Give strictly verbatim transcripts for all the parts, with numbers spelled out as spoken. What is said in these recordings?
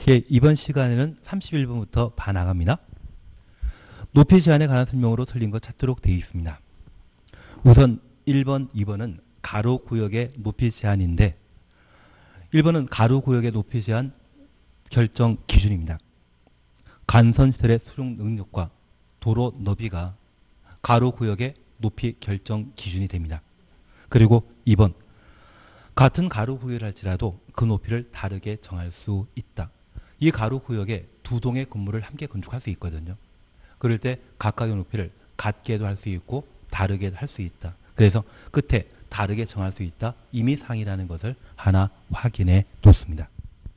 예, 이번 시간에는 삼십일 분부터 반항합니다. 높이 제한에 관한 설명으로 틀린 것 찾도록 되어 있습니다. 우선 일 번, 이 번은 가로 구역의 높이 제한인데 일 번은 가로 구역의 높이 제한 결정 기준입니다. 간선시설의 수용 능력과 도로 너비가 가로 구역의 높이 결정 기준이 됩니다. 그리고 이 번 같은 가로 구역을 할지라도 그 높이를 다르게 정할 수 있다. 이 가로 구역에 두 동의 건물을 함께 건축할 수 있거든요. 그럴 때 각각의 높이를 같게도 할 수 있고 다르게도 할 수 있다. 그래서 끝에 다르게 정할 수 있다. 이미 상이라는 것을 하나 확인해 놓습니다.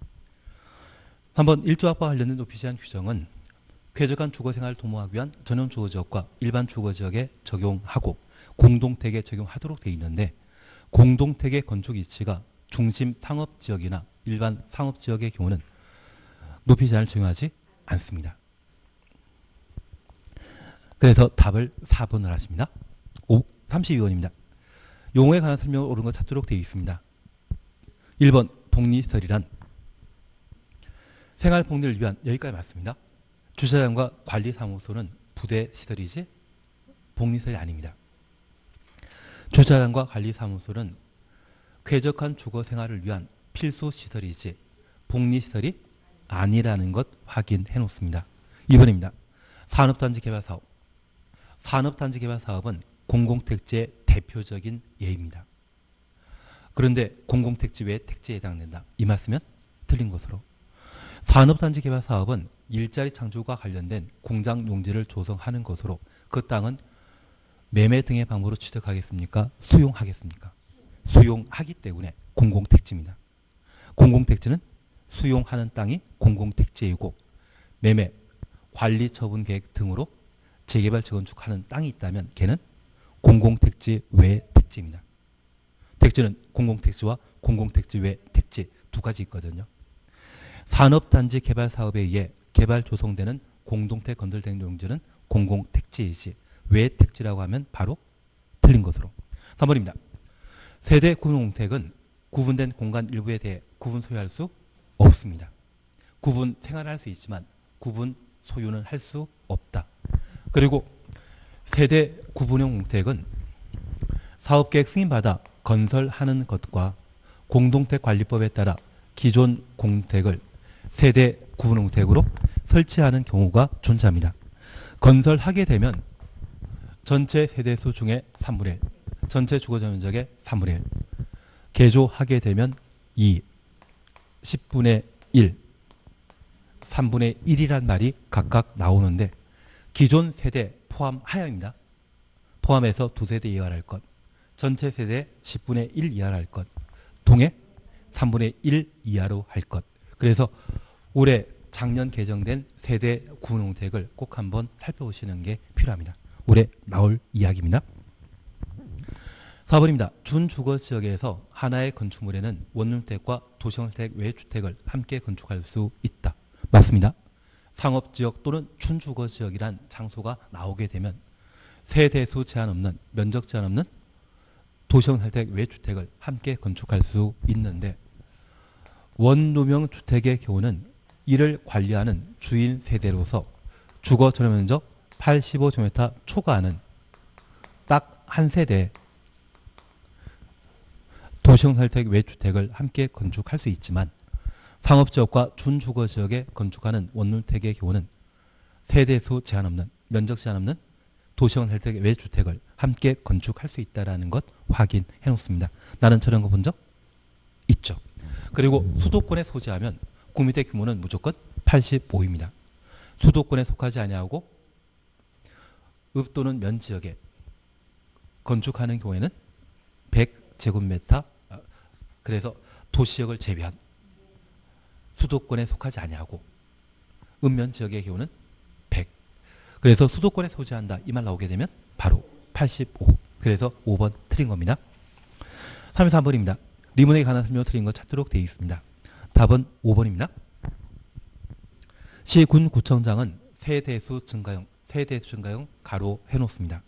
삼 번 일조학과 관련된 높이 제한 규정은 쾌적한 주거생활을 도모하기 위한 전용 주거지역과 일반 주거지역에 적용하고 공동택에 적용하도록 되어 있는데 공동택의 건축 위치가 중심 상업지역이나 일반 상업지역의 경우는 높이 제한을 적용하지 않습니다. 그래서 답을 사 번을 하십니다. 오, 삼십이 번입니다. 용어에 관한 설명을 옳은 것 찾도록 되어 있습니다. 일 번 복리시설이란 생활복리를 위한, 여기까지 맞습니다. 주차장과 관리사무소는 부대시설이지 복리시설이 아닙니다. 주차장과 관리사무소는 쾌적한 주거생활을 위한 필수시설이지 복리시설이 아니라는 것 확인해 놓습니다. 이 번입니다. 산업단지 개발사업. 산업단지 개발사업은 공공택지의 대표적인 예입니다. 그런데 공공택지 외에 택지에 해당된다. 이 말씀은 틀린 것으로. 산업단지 개발사업은 일자리 창출과 관련된 공장 용지를 조성하는 것으로 그 땅은 매매 등의 방법으로 취득하겠습니까? 수용하겠습니까? 수용하기 때문에 공공택지입니다. 공공택지는 수용하는 땅이 공공택지이고 매매, 관리 처분 계획 등으로 재개발, 재건축하는 땅이 있다면 걔는 공공택지 외 택지입니다. 택지는 공공택지와 공공택지 외 택지 두 가지 있거든요. 산업단지 개발 사업에 의해 개발 조성되는 공동택 건설된 용지는 공공택지이지 외 택지라고 하면 바로 틀린 것으로. 삼 번입니다. 세대 구분공택은 구분된 공간 일부에 대해 구분 소유할 수 없습니다. 구분 생활할 수 있지만 구분 소유는 할 수 없다. 그리고 세대 구분형 공택은 사업계획 승인받아 건설하는 것과 공동택관리법에 따라 기존 공택을 세대 구분형 공택으로 설치하는 경우가 존재합니다. 건설하게 되면 전체 세대수 중에 삼분의 일, 전체 주거전면적의 삼분의 일, 개조하게 되면 이, 십분의 일, 삼분의 일이란 말이 각각 나오는데 기존 세대 포함하여입니다. 포함해서 두 세대 이하를 할 것, 전체 세대 십분의 일 이하를 할 것, 동해 삼분의 일 이하로 할 것. 그래서 올해 작년 개정된 세대 구분공택을 꼭 한번 살펴보시는 게 필요합니다. 올해 나올 이야기입니다. 사 번입니다. 준주거지역에서 하나의 건축물에는 원룸택과 도시형택 외주택을 함께 건축할 수 있다. 맞습니다. 상업지역 또는 준주거지역이란 장소가 나오게 되면 세대수 제한 없는, 면적 제한 없는 도시형택 외주택을 함께 건축할 수 있는데 원룸형 주택의 경우는 이를 관리하는 주인 세대로서 주거 전용면적 팔십오 제곱미터 초과하는 딱 한 세대 도시형택 외주택을 함께 건축할 수 있지만 상업지역과 준주거지역에 건축하는 원룸택의 경우는 세대수 제한 없는, 면적 제한 없는 도시형택 외주택을 함께 건축할 수 있다는 것 확인해 놓습니다. 나는 저런 거 본 적 있죠. 그리고 수도권에 소지하면 구미대 규모는 무조건 팔십오입니다. 수도권에 속하지 아니하고 읍 또는 면지역에 건축하는 경우에는 백 제곱미터, 그래서 도시역을 제외한 수도권에 속하지 아니하고 읍면 지역의 경우는 백. 그래서 수도권에 소지한다 이 말 나오게 되면 바로 팔십오. 그래서 오 번 틀린 겁니다. 삼십삼 번입니다. 리문에 관한 설명 틀린 거 찾도록 되어 있습니다. 답은 오 번입니다. 시군구청장은 세대수 증가형, 세대수 증가형 가로 해놓습니다.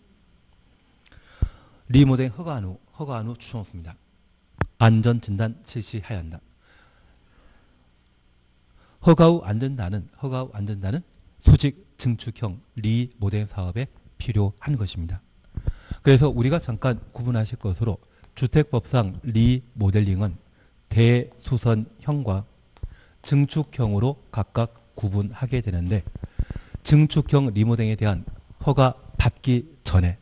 리모델 허가한 후, 허가한 후 추천했습니다. 안전진단 실시해야 한다. 허가 후 안전단은 허가 후 안전단은 수직 증축형 리모델링 사업에 필요한 것입니다. 그래서 우리가 잠깐 구분하실 것으로 주택법상 리모델링은 대수선형과 증축형으로 각각 구분하게 되는데 증축형 리모델링에 대한 허가 받기 전에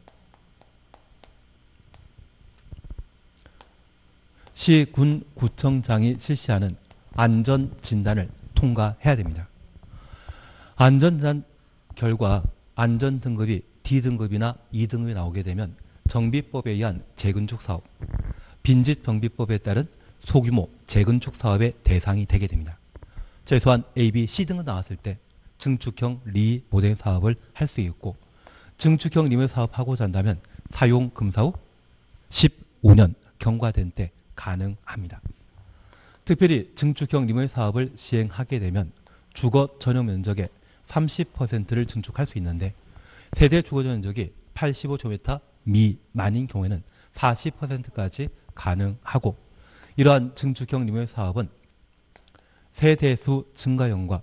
시, 군, 구청장이 실시하는 안전진단을 통과해야 됩니다. 안전진단 결과 안전등급이 D등급이나 E등급이 나오게 되면 정비법에 의한 재건축 사업, 빈집정비법에 따른 소규모 재건축 사업의 대상이 되게 됩니다. 최소한 A, B, C등급 나왔을 때 증축형 리모델링 사업을 할 수 있고 증축형 리모델링 사업하고자 한다면 사용 금사 후 십오 년 경과된 때 가능합니다. 특별히 증축형 리모델링 사업을 시행하게 되면 주거 전용 면적의 삼십 퍼센트를 증축할 수 있는데 세대 주거 전용 면적이 팔십오 제곱미터 미만인 경우에는 사십 퍼센트까지 가능하고 이러한 증축형 리모델링 사업은 세대수 증가형과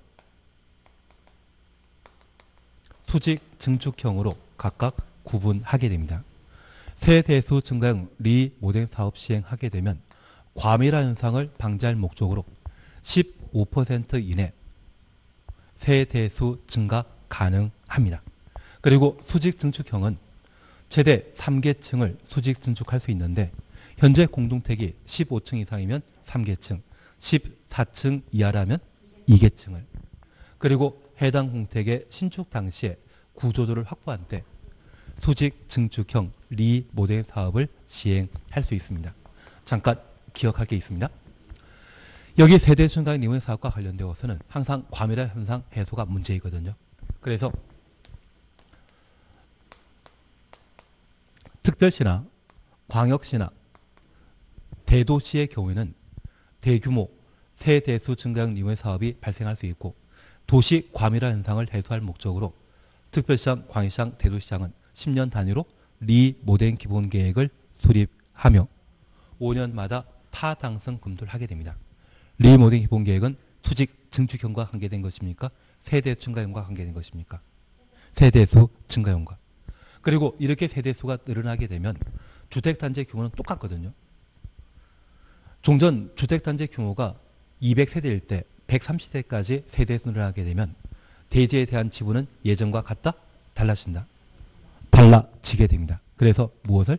수직 증축형으로 각각 구분하게 됩니다. 세대수 증가형 리모델링 사업 시행하게 되면 과밀화 현상을 방지할 목적으로 십오 퍼센트 이내 세대수 증가 가능합니다. 그리고 수직 증축형은 최대 삼 계층을 수직 증축할 수 있는데 현재 공동택이 십오 층 이상이면 삼 계층, 십사 층 이하라면 이 계층을 그리고 해당 공택의 신축 당시에 구조조를 확보한 때 수직 증축형 리모델링 사업을 시행할 수 있습니다. 잠깐 기억할 게 있습니다. 여기 세대 증가 리모델링 사업과 관련되어서는 항상 과밀화 현상 해소가 문제이거든요. 그래서 특별시나 광역시나 대도시의 경우에는 대규모 세대수 증가형 리모델링 사업이 발생할 수 있고 도시 과밀화 현상을 해소할 목적으로 특별시장, 광역시장, 대도시장은 십 년 단위로 리모델링 기본계획을 수립하며 오 년마다 타당성 검토를 하게 됩니다. 리모델링 기본계획은 수직 증축형과 관계된 것입니까? 세대 증가형과 관계된 것입니까? 세대수 증가형과. 그리고 이렇게 세대수가 늘어나게 되면 주택단지 규모는 똑같거든요. 종전 주택단지 규모가 이백 세대일 때 백삼십 세대까지 세대수 늘어나게 되면 대지에 대한 지분은 예전과 같다? 달라진다. 달라지게 됩니다. 그래서 무엇을?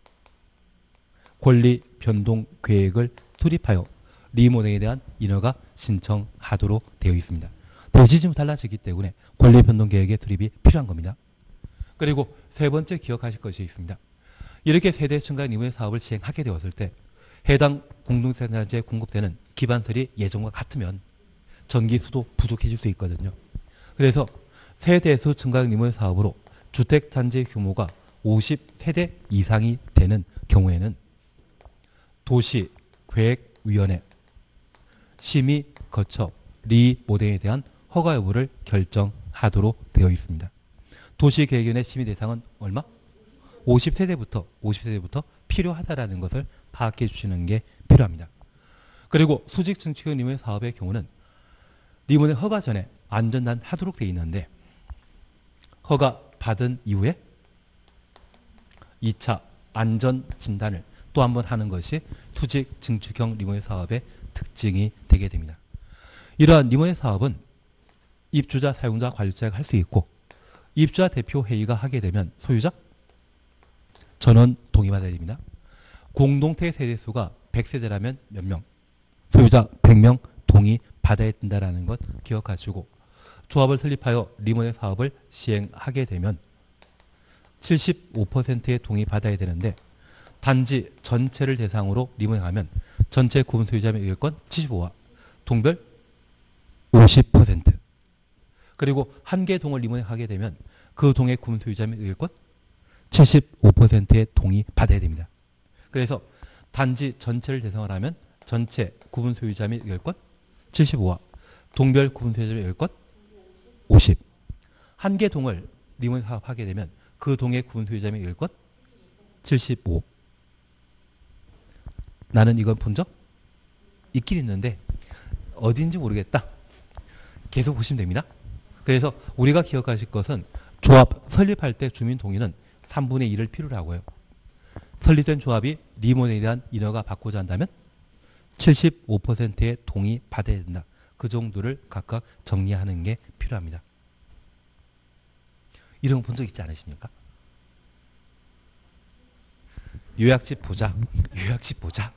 권리 변동 계획을 수립하여 리모델링에 대한 인허가 신청하도록 되어 있습니다. 대지 지분이 달라지기 때문에 권리 변동 계획의 수립이 필요한 겁니다. 그리고 세 번째 기억하실 것이 있습니다. 이렇게 세대 증가 리모델링 사업을 시행하게 되었을 때 해당 공동생산자에 공급되는 기반설이 예전과 같으면 전기수도 부족해질 수 있거든요. 그래서 세대수 증가 리모델링 사업으로 주택단지 규모가 오십 세대 이상이 되는 경우에는 도시계획위원회 심의 거쳐 리모델링에 대한 허가 여부를 결정하도록 되어 있습니다. 도시계획위원회 심의 대상은 얼마? 오십 세대부터 오십 세대부터 필요하다라는 것을 파악해 주시는 게 필요합니다. 그리고 수직 증축형 리모델링 사업의 경우는 리모델링 허가 전에 안전단 하도록 되어 있는데 허가 받은 이후에 이 차 안전진단을 또 한 번 하는 것이 수직 증축형 리모델링 사업의 특징이 되게 됩니다. 이러한 리모델링 사업은 입주자, 사용자, 관리자가 할 수 있고 입주자 대표 회의가 하게 되면 소유자 전원 동의받아야 됩니다. 공동택 세대수가 백 세대라면 몇 명? 소유자 백 명 동의받아야 된다는 것 기억하시고 조합을 설립하여 리모델링 사업을 시행하게 되면 칠십오 퍼센트의 동의받아야 되는데 단지 전체를 대상으로 리모델링하면 전체 구분 소유자 및 의결권 칠십오와 동별 오십 퍼센트 그리고 한 개 동을 리모델링하게 되면 그 동의 구분 소유자 및 의결권 칠십오 퍼센트의 동의받아야 됩니다. 그래서 단지 전체를 대상으로 하면 전체 구분 소유자 및 의결권 칠십오와 동별 구분 소유자 및 의결권 오십. 한 개 동을 리모델링 사업하게 되면 그 동의 구분 소유자 및 의결권 칠십오. 나는 이건 본 적 있긴 있는데 어딘지 모르겠다. 계속 보시면 됩니다. 그래서 우리가 기억하실 것은 조합 설립할 때 주민 동의는 삼분의 일을 필요로 하고요. 설립된 조합이 리모델에 대한 인허가 받고자 한다면 칠십오 퍼센트의 동의 받아야 된다. 그 정도를 각각 정리하는 게 필요합니다. 이런 거 본 적 있지 않으십니까? 요약집 보자. 요약집 보자.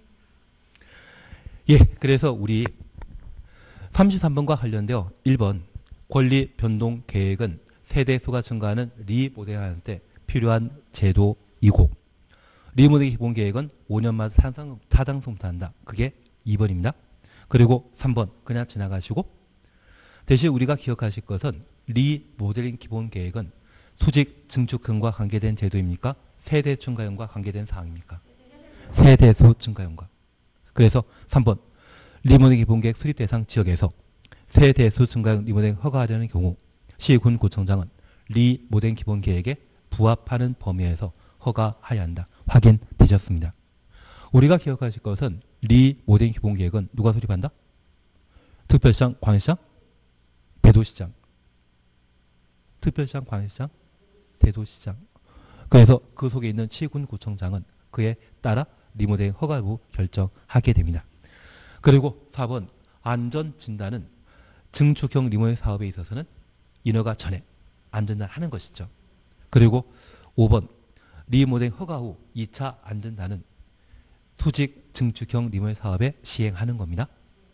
예, 그래서 우리 삼십삼 번과 관련되어 일 번 권리 변동 계획은 세대수가 증가하는 리모델하는 때 필요한 제도이고 리모델 기본 계획은 오 년마다 타당, 타당성부터 한다. 그게 이 번입니다. 그리고 삼 번 그냥 지나가시고 대신 우리가 기억하실 것은 리모델링 기본 계획은 수직 증축형과 관계된 제도입니까? 세대 증가형과 관계된 사항입니까? 세대수 증가형과. 그래서 삼 번 리모델링 기본 계획 수립 대상 지역에서 세대수 증가형 리모델링 허가하려는 경우 시군구청장은 리모델링 기본 계획에 부합하는 범위에서 허가하여야 한다. 확인되셨습니다. 우리가 기억하실 것은 리모델링 기본 계획은 누가 수립한다? 특별시장, 광역시장, 대도시장. 특별시장, 광역시장, 대도시장. 그래서 그 속에 있는 시군구청장은 그에 따라 리모델링 허가 여부 결정하게 됩니다. 그리고 사 번 안전진단은 증축형 리모델링 사업에 있어서는 인허가 전에 안전진단 하는 것이죠. 그리고 오 번 리모델링 허가 후 이 차 안전진단은 수직 증축형 리모델링 사업에 시행하는 겁니다.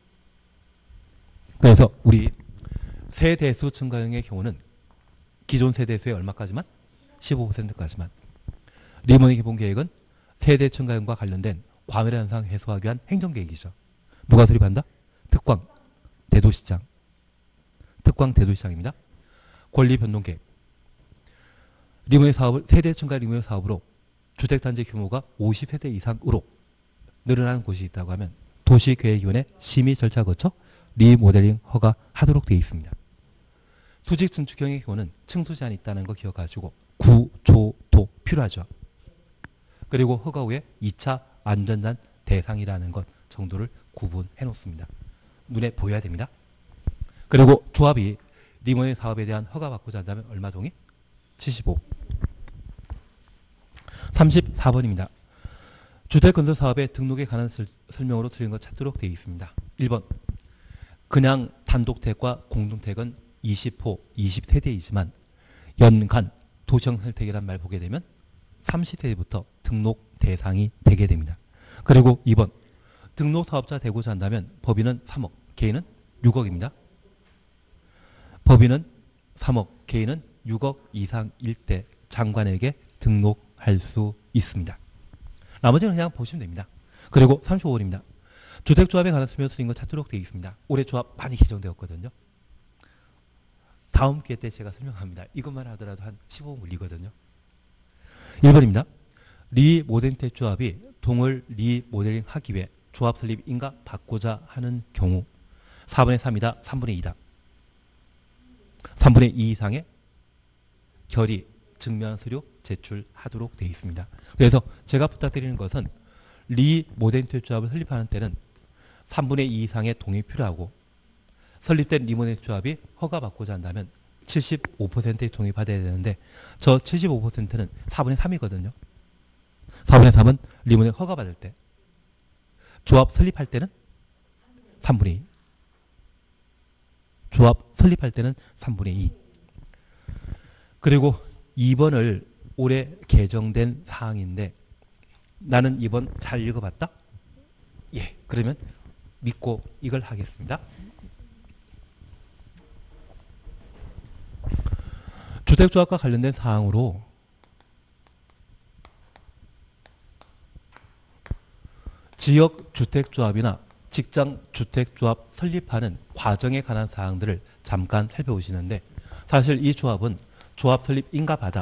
그래서 우리 세대수 증가형의 경우는 기존 세대수의 얼마까지만? 십오 퍼센트까지만. 리모델링 기본 계획은 세대 증가형과 관련된 과밀 현상 해소하기 위한 행정계획이죠. 누가 수립한다? 특광, 대도시장. 특광, 대도시장입니다. 권리 변동 계획. 리모델링 사업을 세대 증가 리모델링 사업으로 주택단지 규모가 오십 세대 이상으로 늘어나는 곳이 있다고 하면 도시계획위원회 심의 절차 거쳐 리모델링 허가하도록 되어 있습니다. 수직 증축형의 경우는 층수 제한이 있다는 거 기억하시고 구조도 필요하죠. 그리고 허가 후에 이 차 안전단 대상이라는 것 정도를 구분해 놓습니다. 눈에 보여야 됩니다. 그리고 조합이 리모델링 사업에 대한 허가받고자 한다면 얼마 동의? 칠십오. 삼십사 번입니다. 주택건설 사업의 등록에 관한 설명으로 틀린 것 찾도록 되어 있습니다. 일 번 그냥 단독택과 공동택은 이십 호, 이십 세대이지만 연간 도시형 선택이란 말 보게 되면 삼십 세대부터 등록 대상이 되게 됩니다. 그리고 이 번 등록 사업자 되고자 한다면 법인은 삼억, 개인은 육억입니다. 법인은 삼억, 개인은 육억 이상일 때 장관에게 등록할 수 있습니다. 나머지는 그냥 보시면 됩니다. 그리고 삼십오 번입니다. 주택조합에 관한 설명 드린 것 찾도록 되어 있습니다. 올해 조합 많이 개정되었거든요. 다음 기회 때 제가 설명합니다. 이것만 하더라도 한 십오 분 걸리거든요. 일 번입니다. 리모델링 조합이 동을 리모델링 하기 위해 조합 설립 인가 받고자 하는 경우 사분의 삼이다. 삼분의 이다. 삼분의 이 이상의 결의 증명 서류 제출하도록 되어 있습니다. 그래서 제가 부탁드리는 것은 리모델링 조합을 설립하는 때는 삼분의 이 이상의 동의 필요하고 설립된 리모델링 조합이 허가받고자 한다면 칠십오 퍼센트의 동의 받아야 되는데 저 칠십오 퍼센트는 사분의 삼이거든요. 사분의 삼은 리모델링 허가받을 때 조합 설립할 때는 삼분의 이. 조합 설립할 때는 삼분의 이. 그리고 이 번을 올해 개정된 사항인데 나는 이 번 잘 읽어봤다? 예, 그러면 믿고 이걸 하겠습니다. 주택조합과 관련된 사항으로 지역주택조합이나 직장주택조합 설립하는 과정에 관한 사항들을 잠깐 살펴보시는데 사실 이 조합은 조합 설립 인가 받아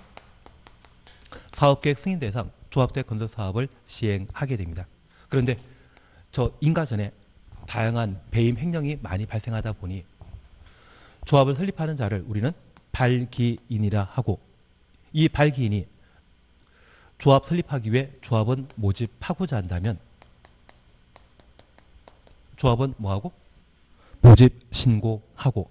사업계획 승인 대상 조합대 건설 사업을 시행하게 됩니다. 그런데 저 인가 전에 다양한 배임 횡령이 많이 발생하다 보니 조합을 설립하는 자를 우리는 발기인이라 하고 이 발기인이 조합 설립하기 위해 조합원 모집하고자 한다면 조합원 뭐하고? 모집 신고하고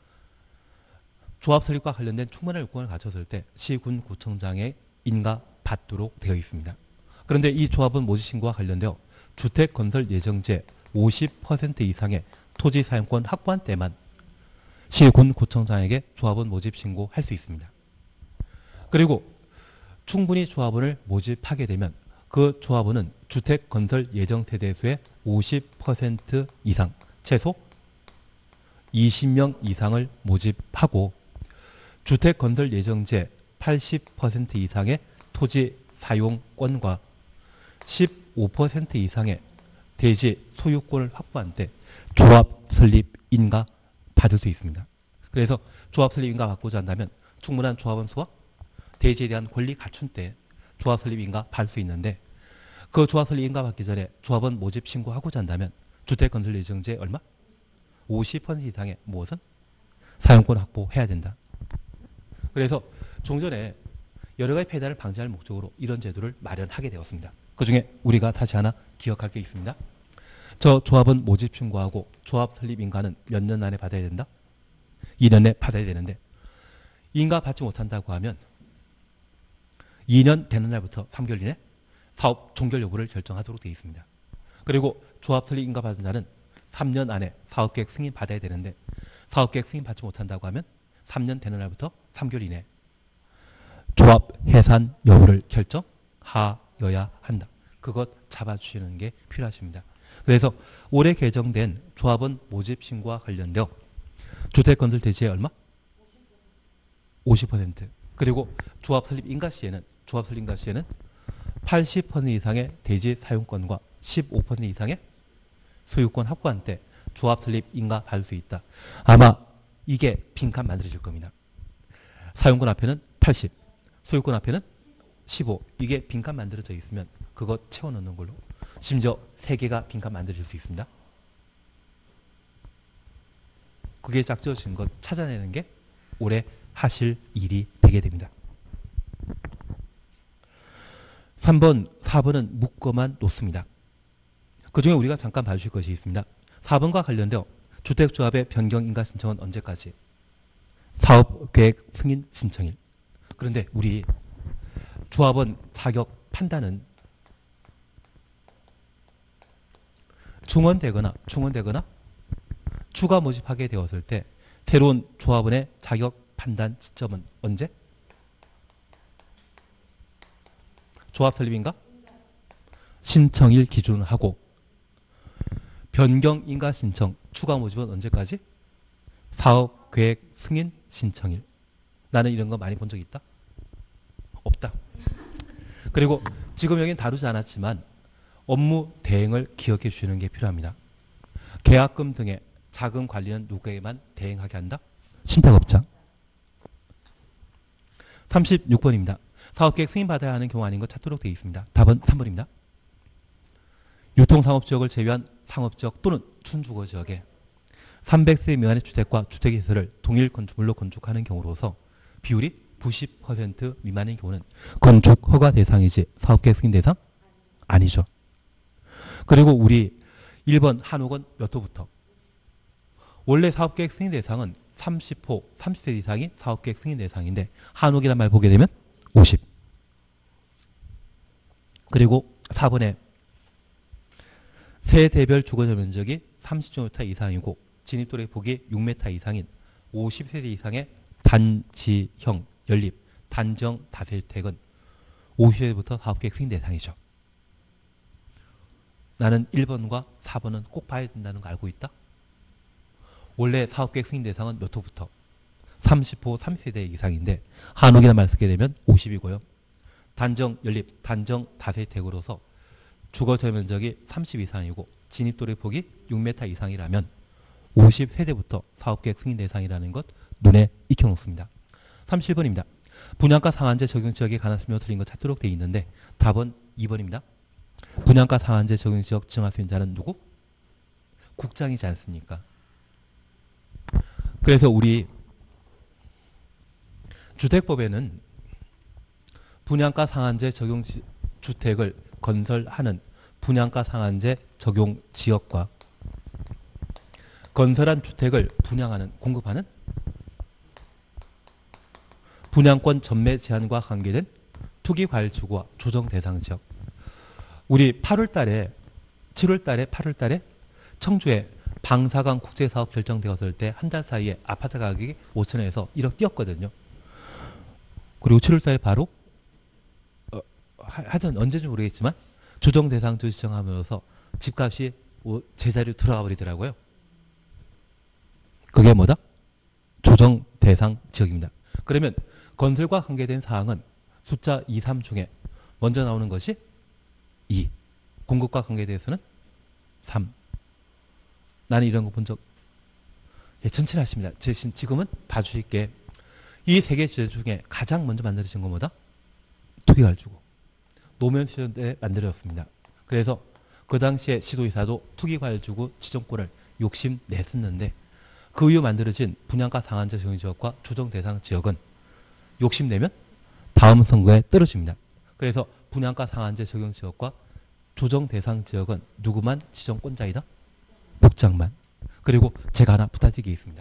조합 설립과 관련된 충분한 요건을 갖췄을 때 시군구청장에 인가받도록 되어 있습니다. 그런데 이 조합은 모집 신고와 관련되어 주택 건설 예정지의 오십 퍼센트 이상의 토지 사용권 확보한 때만 시군구청장에게 조합원 모집 신고할 수 있습니다. 그리고 충분히 조합원을 모집하게 되면 그 조합원은 주택 건설 예정 세대수의 오십 퍼센트 이상, 최소 이십 명 이상을 모집하고 주택 건설 예정지의 팔십 퍼센트 이상의 토지 사용권과 십오 퍼센트 이상의 대지 소유권을 확보한 때 조합 설립 인가 받을 수 있습니다. 그래서 조합 설립 인가 받고자 한다면 충분한 조합원 수와 대지에 대한 권리 갖춘 때 조합 설립 인가 받을 수 있는데 그 조합 설립 인가 받기 전에 조합원 모집 신고하고자 한다면 주택 건설 예정지의 얼마? 오십 퍼센트 이상의 무엇은? 사용권 확보해야 된다. 그래서 종전에 여러 가지 폐단을 방지할 목적으로 이런 제도를 마련하게 되었습니다. 그중에 우리가 다시 하나 기억할 게 있습니다. 저 조합은 모집 신고하고 조합 설립 인가는 몇 년 안에 받아야 된다? 이 년 내에 받아야 되는데 인가 받지 못한다고 하면 이 년 되는 날부터 삼 개월 이내 사업 종결 여부를 결정하도록 되어 있습니다. 그리고 조합 설립 인가 받은 자는 삼 년 안에 사업계획 승인 받아야 되는데 사업계획 승인 받지 못한다고 하면 삼 년 되는 날부터 삼 개월 이내 조합 해산 여부를 결정하여야 한다. 그것 잡아주시는 게 필요하십니다. 그래서 올해 개정된 조합원 모집 신고와 관련되어 주택 건설 대지의 얼마? 오십 퍼센트. 그리고 조합 설립 인가 시에는 조합 설립 인가 시에는 팔십 퍼센트 이상의 대지 사용권과 십오 퍼센트 이상의 소유권 확보한 때 조합 설립 인가 받을 수 있다. 아마 이게 빈칸 만들어질 겁니다. 사용권 앞에는 팔십, 소유권 앞에는 십오. 이게 빈칸 만들어져 있으면 그거 채워넣는 걸로. 심지어 세 개가 빈칸 만들어질 수 있습니다. 그게 짝지어진 것 찾아내는 게 올해 하실 일이 되게 됩니다. 삼 번, 사 번은 묶어만 놓습니다. 그중에 우리가 잠깐 봐주실 것이 있습니다. 사 번과 관련되어 주택조합의 변경 인가 신청은 언제까지? 사업계획 승인 신청일. 그런데 우리 조합원 자격 판단은 중원되거나 중원되거나 추가 모집하게 되었을 때 새로운 조합원의 자격 판단 시점은 언제? 조합 설립인가? 신청일 기준으로 하고 변경 인가 신청 추가 모집은 언제까지? 사업 계획 승인 신청일. 나는 이런 거 많이 본 적 있다? 없다. 그리고 지금 여기는 다루지 않았지만 업무 대행을 기억해 주시는 게 필요합니다. 계약금 등의 자금 관리는 누구에게만 대행하게 한다? 신탁업자. 삼십육 번입니다. 사업계획 승인받아야 하는 경우 아닌 것 찾도록 되어 있습니다. 답은 삼 번입니다. 유통상업지역을 제외한 상업지역 또는 준주거지역에 삼백 세 미만의 주택과 주택시설을 동일 건축물로 건축하는 경우로서 비율이 구십 퍼센트 미만인 경우는 건축 허가 대상이지 사업계획 승인 대상? 아니죠. 그리고 우리 일 번 한옥은 몇 호부터? 원래 사업계획 승인 대상은 삼십 호, 삼십 세 이상이 사업계획 승인 대상인데 한옥이란 말 보게 되면 오십. 그리고 사 번에 세대별 주거지 면적이 삼십 제곱미터 이상이고 진입도로의 폭이 육 미터 이상인 오십 세대 이상의 단지형 연립 단정 다세주택은 오십 세부터 사업계획 승인 대상이죠. 나는 일 번과 사 번은 꼭 봐야 된다는 거 알고 있다? 원래 사업계획 승인 대상은 몇 호부터? 삼십 호 삼십 세대 이상인데 한옥이란 말 쓰게 되면 오십이고요. 단정 연립 단정 다세주택으로서 주거지 면적이 삼십 이상이고 진입도로의 폭이 육 미터 이상이라면 오십 세대부터 사업계획 승인 대상이라는 것 눈에 익혀놓습니다. 삼십일 번입니다. 분양가 상한제 적용 지역에 관한 설명 틀린 것 찾도록 되어 있는데 답은 이 번입니다. 분양가 상한제 적용 지역 지정할 수 있는 자는 누구? 국장이지 않습니까? 그래서 우리 주택법에는 분양가 상한제 적용 지, 주택을 건설하는 분양가 상한제 적용 지역과 건설한 주택을 분양하는, 공급하는 분양권 전매 제한과 관계된 투기과열지구와 조정 대상 지역. 우리 팔월 달에, 칠월 달에, 팔월 달에 청주에 방사강 국제사업 결정되었을 때 한 달 사이에 아파트 가격이 오천에서 일억 뛰었거든요. 그리고 칠월 달에 바로 어, 하여튼 언제인지 모르겠지만 조정 대상 지역 지정하면서 집값이 제자리로 들어가 버리더라고요. 그게 뭐다? 조정 대상 지역입니다. 그러면 건설과 관계된 사항은 숫자 이, 삼 중에 먼저 나오는 것이 이, 공급과 관계대해서는 삼. 나는 이런 거 본 적, 예, 천천히 하십니다. 지금은 봐주실게. 이 세 개 주제 중에 가장 먼저 만들어진 건 뭐다? 투기과열지구. 노무현 시절 때 만들어졌습니다. 그래서 그 당시에 시도의사도 투기과열지구 지정권을 욕심냈었는데 그 이후 만들어진 분양가 상한제 적용지역과 조정 대상 지역은 욕심내면 다음 선거에 떨어집니다. 그래서 분양가 상한제 적용지역과 조정 대상 지역은 누구만 지정권자이다? 국장만. 그리고 제가 하나 부탁드리게 있습니다.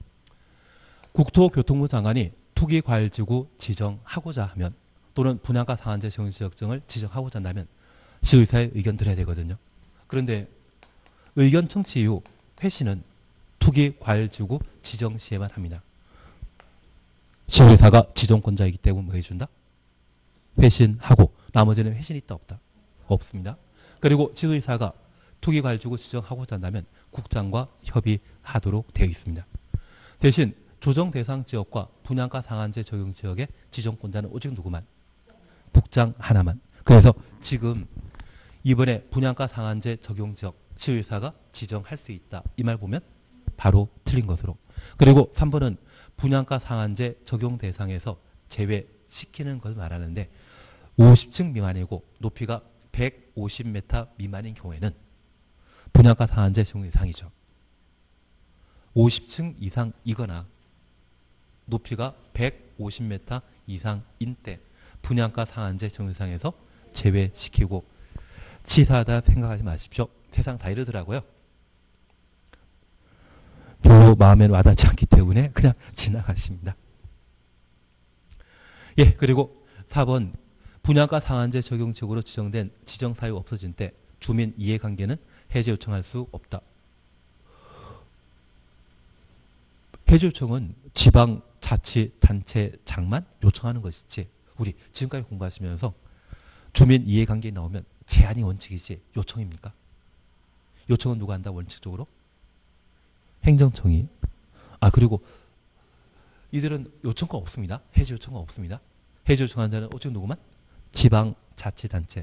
국토교통부 장관이 투기과열지구 지정하고자 하면 또는 분양가 상한제 적용지역 등을 지정하고자 한다면 시의사의 의견 들어야 되거든요. 그런데 의견 청취 이후 회시는 투기과열지구 지정 시에만 합니다. 시의사가 지정권자이기 때문에 뭐 해준다? 회신하고 나머지는 회신이 있다 없다? 없습니다. 그리고 시도의사가 투기과열지구 지정하고자 한다면 국장과 협의하도록 되어 있습니다. 대신 조정 대상 지역과 분양가 상한제 적용 지역의 지정권자는 오직 누구만? 국장 하나만. 그래서 지금 이번에 분양가 상한제 적용 지역 시의사가 지정할 수 있다. 이 말 보면 바로 틀린 것으로. 그리고 삼 번은 분양가 상한제 적용 대상에서 제외시키는 것을 말하는데 오십 층 미만이고 높이가 백오십 미터 미만인 경우에는 분양가 상한제 적용 대상이죠. 오십 층 이상이거나 높이가 백오십 미터 이상인 때 분양가 상한제 적용 대상에서 제외시키고 치사하다 생각하지 마십시오. 세상 다 이러더라고요. 별로 마음에 와닿지 않기 때문에 그냥 지나가십니다. 예, 그리고 사 번 분양가 상한제 적용 지역으로 지정된 지정사유 없어진 때 주민 이해관계는 해제 요청할 수 없다. 해제 요청은 지방자치단체장만 요청하는 것이지 우리 지금까지 공부하시면서 주민 이해관계 나오면 제한이 원칙이지 요청입니까? 요청은 누가 한다 원칙적으로? 행정청이. 아 그리고 이들은 요청권 없습니다. 해제 요청권 없습니다. 해제 요청한 자는 오직 누구만? 지방자치단체.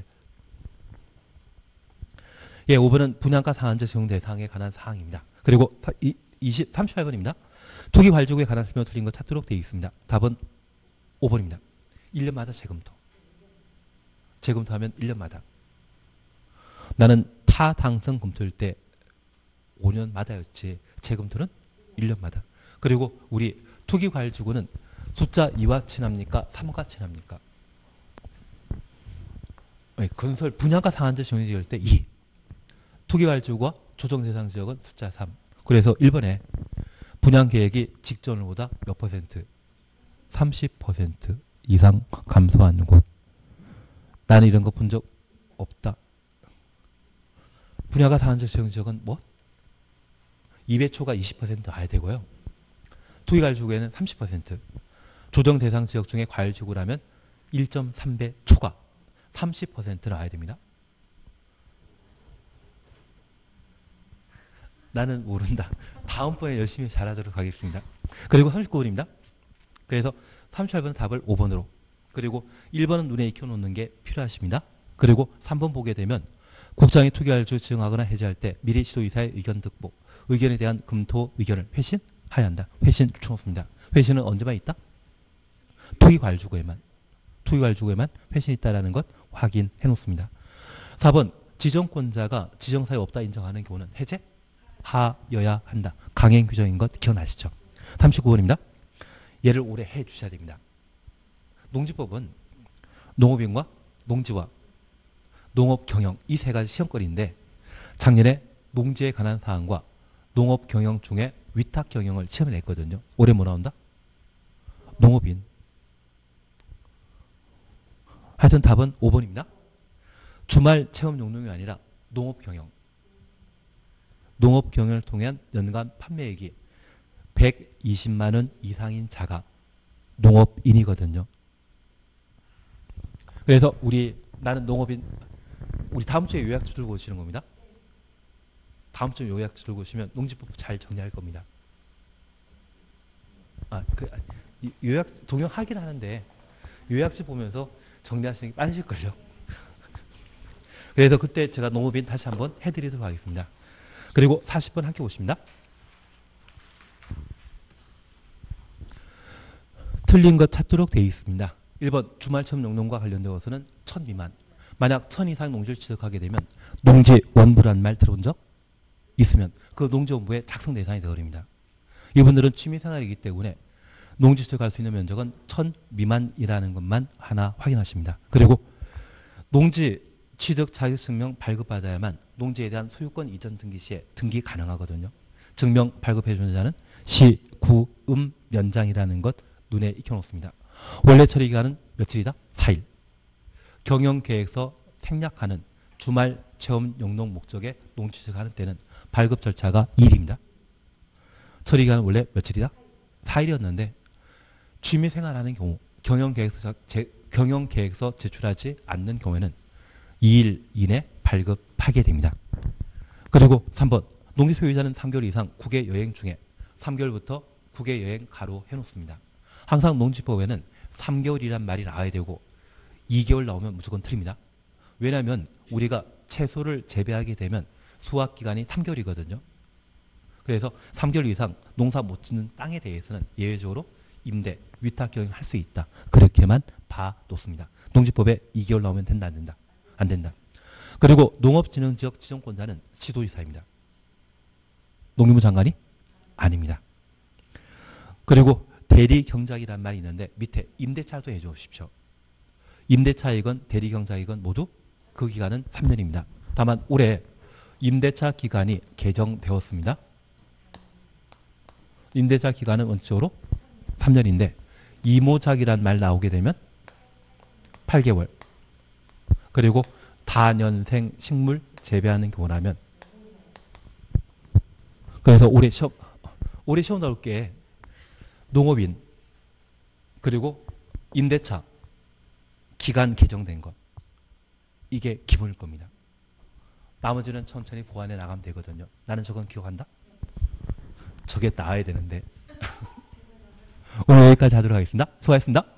예, 오 번은 분양가 상한제 적용 대상에 관한 사항입니다. 그리고 이십, 삼십팔 번입니다. 투기과열지구에 관한 설명 틀린 거 찾도록 되어 있습니다. 답은 오 번입니다. 일 년마다 재검토. 재검토하면 일 년마다. 나는 타당성 검토일 때 오 년마다였지 재검토는 일 년마다. 그리고 우리 투기과열지구는 숫자 이와 친합니까? 삼과 친합니까? 네, 건설 분양가 상한제 적용지을 때 이. 투기과열지구와 조정대상 지역은 숫자 삼. 그래서 일 번에 분양계획이 직전보다 몇 퍼센트? 삼십 퍼센트 이상 감소하는 곳. 나는 이런 거 본 적 없다. 분양가 상한제 적용 지역은 뭐? 이백 초가 이십 퍼센트 나야 되고요. 투기과열지구에는 삼십 퍼센트. 조정대상 지역 중에 과열지구라면 일 점 삼 배 초과 삼십 퍼센트 나와야 됩니다. 나는 모른다. 다음번에 열심히 잘하도록 하겠습니다. 그리고 삼십구 번입니다. 그래서 삼십팔 번 답을 오 번으로. 그리고 일 번은 눈에 익혀놓는 게 필요하십니다. 그리고 삼 번 보게 되면 국장이 투기과열지구 지정하거나 해제할 때 미리 시도의사의 의견 듣고 의견에 대한 검토 의견을 회신하여야 한다. 회신 요청했습니다. 회신은 언제만 있다? 투기과열지구에만. 투기과열지구에만 회신이 있다는 것 확인해 놓습니다. 사 번 지정권자가 지정사유 없다 인정하는 경우는 해제? 하여야 한다. 강행 규정인 것 기억나시죠? 삼십구 번입니다. 얘를 오래 해 주셔야 됩니다. 농지법은 농업인과 농지와 농업 경영 이 세 가지 시험거리인데 작년에 농지에 관한 사항과 농업 경영 중에 위탁 경영을 시험을 냈거든요. 올해 뭐 나온다? 농업인. 하여튼 답은 오 번입니다. 주말 체험 용농이 아니라 농업 경영. 농업 경영을 통한 연간 판매액이 백이십만 원 이상인 자가 농업인이거든요. 그래서 우리 나는 농업인 우리 다음 주에 요약서 들고 오시는 겁니다. 다음 주에 요약서 들고 오시면 농지법 잘 정리할 겁니다. 아, 그 요약 동영하긴 하는데 요약서 보면서 정리하시는 게 빠르실걸요. 그래서 그때 제가 농업인 다시 한번 해드리도록 하겠습니다. 그리고 사십 분 함께 오십니다. 틀린 것 찾도록 되어 있습니다. 일 번 주말 체험 용농과 관련되어서는 천 미만. 만약 천 이상 농지를 취득하게 되면 농지원부라는 말 들어본 적 있으면 그 농지원부의 작성 대상이 되어버립니다. 이분들은 취미생활이기 때문에 농지 취득할 수 있는 면적은 천 미만이라는 것만 하나 확인하십니다. 그리고 농지 취득 자격증명 발급받아야만 농지에 대한 소유권 이전 등기 시에 등기 가능하거든요. 증명 발급해주는 자는 시, 구, 음, 면장이라는 것 눈에 익혀놓습니다. 원래 처리 기간은 며칠이다? 사 일. 경영계획서 생략하는 주말 체험 용농 목적의 농지 취득하는 때는 발급 절차가 이 일입니다. 처리 기간은 원래 며칠이다? 사 일이었는데 취미생활하는 경우 경영계획서, 제, 경영계획서 제출하지 않는 경우에는 이 일 이내 발급하게 됩니다. 그리고 삼 번 농지 소유자는 삼 개월 이상 국외 여행 중에 삼 개월부터 국외 여행 가로 해놓습니다. 항상 농지법에는 삼 개월이란 말이 나와야 되고 이 개월 나오면 무조건 틀립니다. 왜냐하면 우리가 채소를 재배하게 되면 수확기간이 삼 개월이거든요. 그래서 삼 개월 이상 농사 못 짓는 땅에 대해서는 예외적으로 임대, 위탁 경영할 수 있다. 그렇게만 봐놓습니다. 농지법에 이 개월 나오면 된다, 안 된다? 안 된다. 그리고 농업진흥지역 지정권자는 시도지사입니다. 농림부 장관이 아닙니다. 그리고 대리경작이란 말이 있는데 밑에 임대차도 해줘 주십시오. 임대차이건 대리경작이건 모두 그 기간은 삼 년입니다. 다만 올해 임대차 기간이 개정되었습니다. 임대차 기간은 원칙적으로 삼 년인데 이모작이란 말 나오게 되면 팔 개월. 그리고 다년생 식물 재배하는 경우라면 그래서 올해 시험 올해 시험 나올 게 농업인 그리고 임대차 기간 개정된 것 이게 기본일 겁니다. 나머지는 천천히 보완해 나가면 되거든요. 나는 저건 기억한다? 저게 나와야 되는데 오늘 여기까지 하도록 하겠습니다. 수고하셨습니다.